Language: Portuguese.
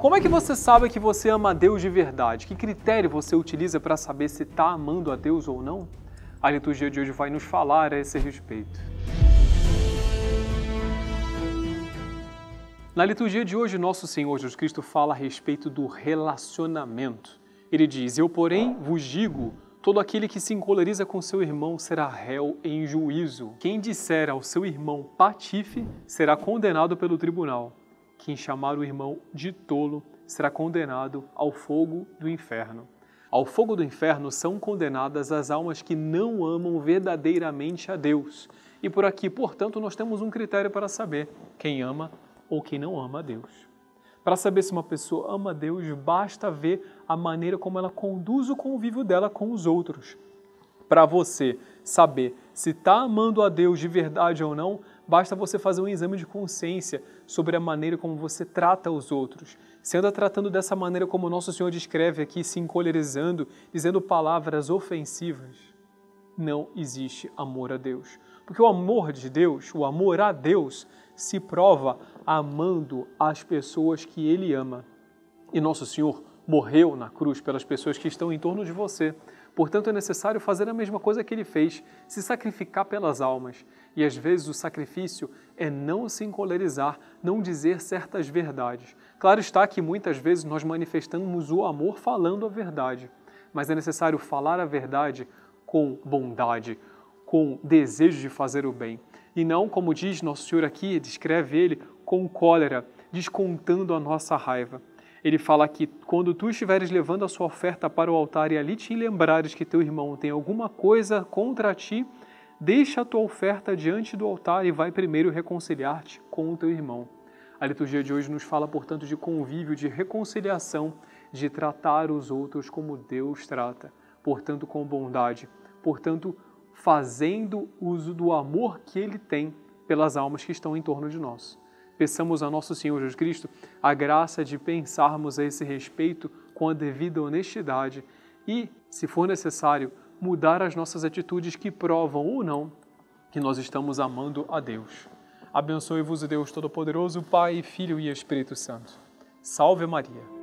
Como é que você sabe que você ama a Deus de verdade? Que critério você utiliza para saber se está amando a Deus ou não? A liturgia de hoje vai nos falar a esse respeito. Na liturgia de hoje, nosso Senhor Jesus Cristo fala a respeito do relacionamento. Ele diz: "Eu, porém, vos digo, todo aquele que se encoleriza com seu irmão será réu em juízo. Quem disser ao seu irmão patife será condenado pelo tribunal. Quem chamar o irmão de tolo será condenado ao fogo do inferno." Ao fogo do inferno são condenadas as almas que não amam verdadeiramente a Deus. E por aqui, portanto, nós temos um critério para saber quem ama ou quem não ama a Deus. Para saber se uma pessoa ama a Deus, basta ver a maneira como ela conduz o convívio dela com os outros. Para você saber se está amando a Deus de verdade ou não, basta você fazer um exame de consciência sobre a maneira como você trata os outros. Se anda tratando dessa maneira como o nosso Senhor descreve aqui, se encolerizando, dizendo palavras ofensivas, não existe amor a Deus. Porque o amor de Deus, o amor a Deus, se prova amando as pessoas que Ele ama. E nosso Senhor morreu na cruz pelas pessoas que estão em torno de você. Portanto, é necessário fazer a mesma coisa que Ele fez, se sacrificar pelas almas. E às vezes o sacrifício é não se encolerizar, não dizer certas verdades. Claro está que muitas vezes nós manifestamos o amor falando a verdade, mas é necessário falar a verdade com bondade, com desejo de fazer o bem. E não, como diz nosso Senhor aqui, descreve Ele, com cólera, descontando a nossa raiva. Ele fala que quando tu estiveres levando a sua oferta para o altar e ali te lembrares que teu irmão tem alguma coisa contra ti, deixa a tua oferta diante do altar e vai primeiro reconciliar-te com o teu irmão. A liturgia de hoje nos fala, portanto, de convívio, de reconciliação, de tratar os outros como Deus trata, portanto, com bondade, portanto, fazendo uso do amor que Ele tem pelas almas que estão em torno de nós. Peçamos a nosso Senhor Jesus Cristo a graça de pensarmos a esse respeito com a devida honestidade e, se for necessário, mudar as nossas atitudes que provam ou não que nós estamos amando a Deus. Abençoe-vos o Deus Todo-Poderoso, Pai, Filho e Espírito Santo. Salve Maria!